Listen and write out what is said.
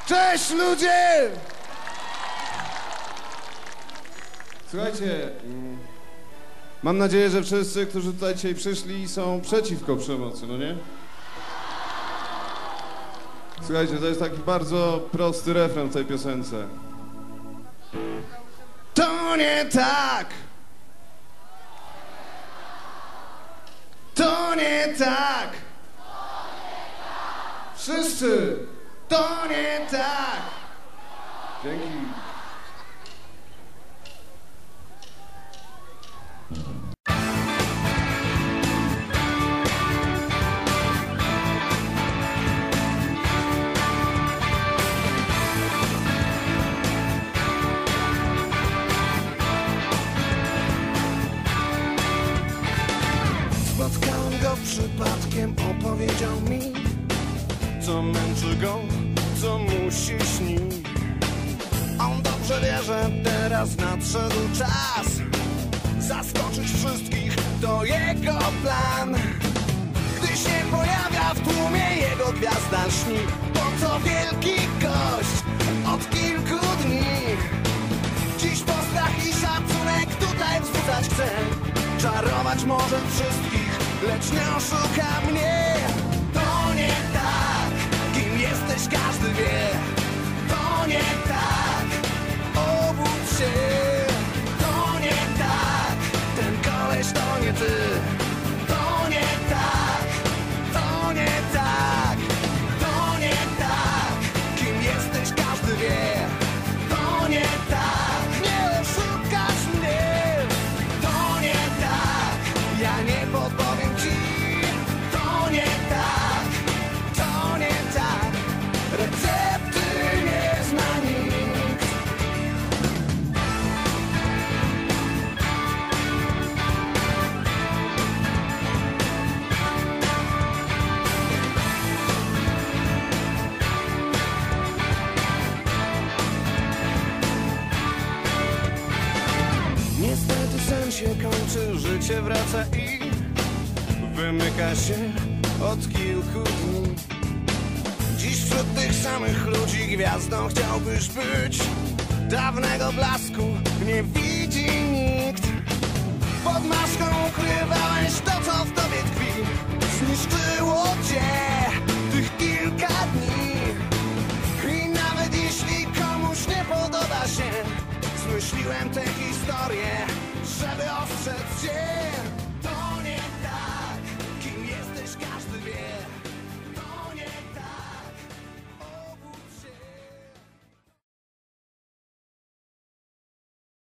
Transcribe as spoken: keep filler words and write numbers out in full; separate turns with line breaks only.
Cześć ludzie! Słuchajcie, mam nadzieję, że wszyscy, którzy tutaj dzisiaj przyszli, są przeciwko przemocy, no nie? Słuchajcie, to jest taki bardzo prosty refren w tej piosence. To nie tak! To nie tak! Wszyscy! To nie tak! Dzięki.
Spotkałem go przypadkiem, opowiedział mi, co męczy go, co musi śnić. On dobrze wie, że teraz nadszedł czas zaskoczyć wszystkich, to jego plan. Gdy się pojawia w tłumie, jego gwiazda śni. Po to wielki gość od kilku dni. Dziś postrach i szacunek tutaj wzbudzać chce. Czarować może wszystkich, lecz nie oszuka mnie. To nie tak, kim jesteś każdy wie. To nie tak, obudź się. To nie tak, ten koleś to nie ty. To nie tak, to nie tak. To nie tak, kim jesteś każdy wie. To nie tak, nie oszukasz mnie. To nie tak, ja nie podpowiem ci. To nie tak, to nie tak. Recepty nie zna nikt. Niestety sen się kończy, życie wraca i wymyka się od kilku dni. Dziś wśród tych samych ludzi gwiazdą chciałbyś być. Dawnego blasku nie widzi nikt. Pod maską ukrywałeś to, co w tobie tkwi. Zniszczyło cię tych kilka dni. I nawet jeśli komuś nie podoba się, zmyśliłem tę historię, żeby ostrzec